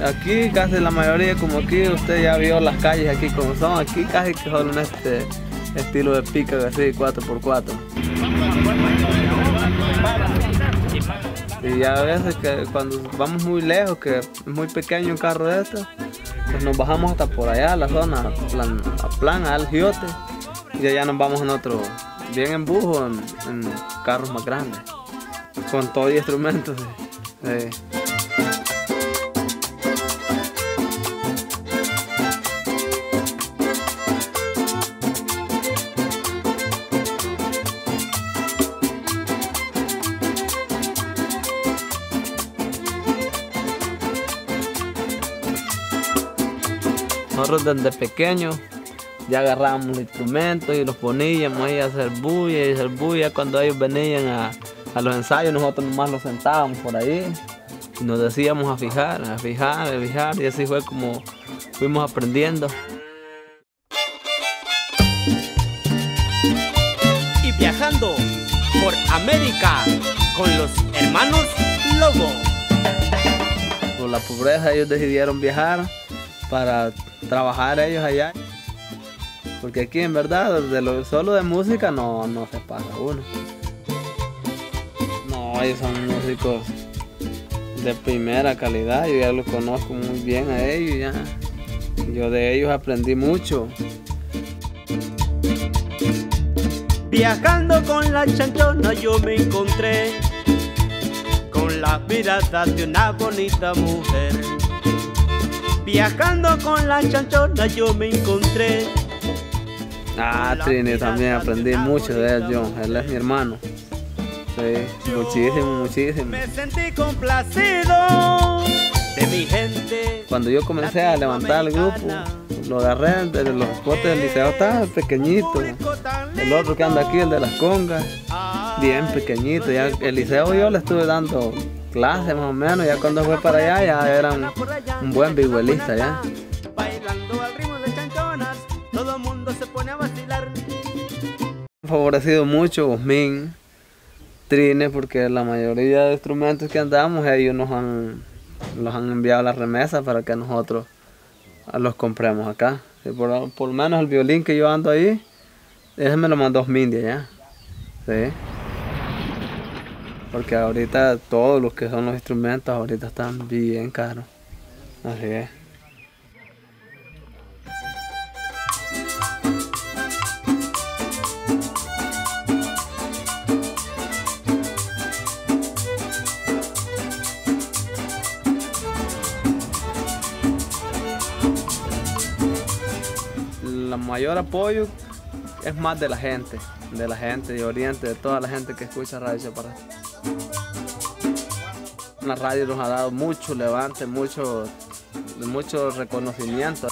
aquí casi la mayoría, como aquí usted ya vio las calles aquí como son, aquí casi que solo en este estilo de pica así 4x4. Y ya a veces que cuando vamos muy lejos, que es muy pequeño un carro de estos, pues nos bajamos hasta por allá a la zona, a plan, al Giote, y allá nos vamos en otro, bien en bujo, en carros más grandes, con todo y instrumentos. Nosotros desde pequeños ya agarrábamos los instrumentos y los poníamos ahí a hacer bulla y hacer bulla. Cuando ellos venían a los ensayos, nosotros nomás los sentábamos por ahí y nos decíamos a fijar, y así fue como fuimos aprendiendo. Y viajando por América con los hermanos Lobo. Por la pobreza ellos decidieron viajar para trabajar ellos allá, porque aquí en verdad solo de música no se pasa uno. No, ellos son músicos de primera calidad, yo ya los conozco muy bien a ellos ya. Yo de ellos aprendí mucho. Viajando con la chanchona yo me encontré con la mirada de una bonita mujer. Viajando con la chanchona yo me encontré. Trini, también aprendí mucho de él, John. Él es mi hermano. Sí, muchísimo. Me sentí complacido de mi gente. Cuando yo comencé a levantar el grupo, lo agarré desde los botes del liceo, estaba pequeñito. El otro que anda aquí, el de las congas, bien pequeñito. Ya el liceo yo le estuve dando clase más o menos, ya cuando fue para allá ya era un buen vihuelista ya. Bailando al ritmo de chanchonas, todo el mundo se pone a vacilar. Favorecido mucho Osmin, Trine, porque la mayoría de instrumentos que andamos ellos los han enviado las remesas para que nosotros los compremos acá. Y por lo menos el violín que yo ando ahí, ese me lo mandó Osmin de allá. Sí. Porque ahorita todos los que son los instrumentos ahorita están bien caros. Así es. El mayor apoyo es más de la gente de Oriente, de toda la gente que escucha Radio Chaparral. La radio nos ha dado mucho levante, mucho reconocimiento.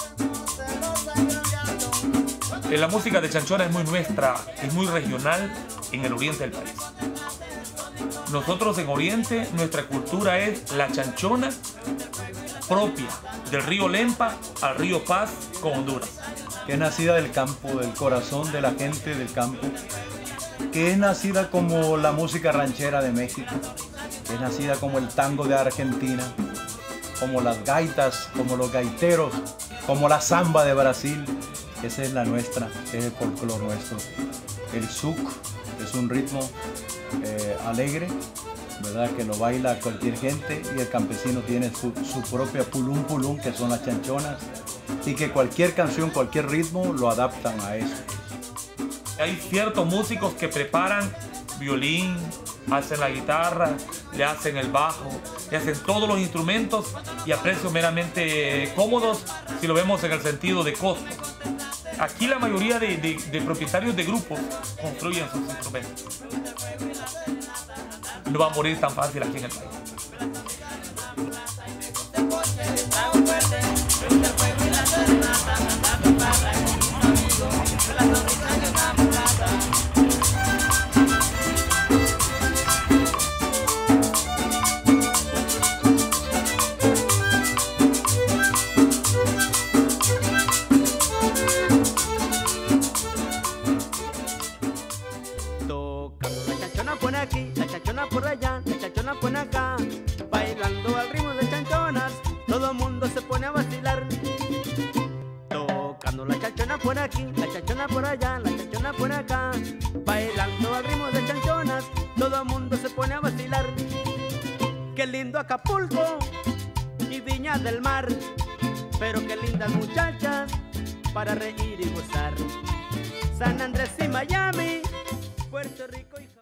La música de chanchona es muy nuestra, es muy regional en el oriente del país. Nosotros en Oriente, nuestra cultura es la chanchona propia, del río Lempa al río Paz con Honduras. Que es nacida del campo, del corazón de la gente del campo, que es nacida como la música ranchera de México, que es nacida como el tango de Argentina, como las gaitas, como los gaiteros, como la samba de Brasil. Esa es la nuestra, es el folclore nuestro. El zouk es un ritmo alegre, ¿verdad? Que lo baila cualquier gente, y el campesino tiene su propia pulum pulum, que son las chanchonas, y que cualquier canción, cualquier ritmo lo adaptan a eso. Hay ciertos músicos que preparan violín, hacen la guitarra, le hacen el bajo, le hacen todos los instrumentos y a precios meramente cómodos si lo vemos en el sentido de costo. Aquí la mayoría de propietarios de grupos construyen sus instrumentos. No va a morir tan fácil aquí en el país. Tocando la chanchona por aquí, la chanchona por allá, la chanchona por acá. pone a vacilar. Tocando la chanchona por aquí, la chanchona por allá, la chanchona por acá. Bailando al ritmo de chanchonas, todo el mundo se pone a vacilar. Qué lindo Acapulco y Viña del Mar, pero qué lindas muchachas para reír y gozar. San Andrés y Miami, Puerto Rico y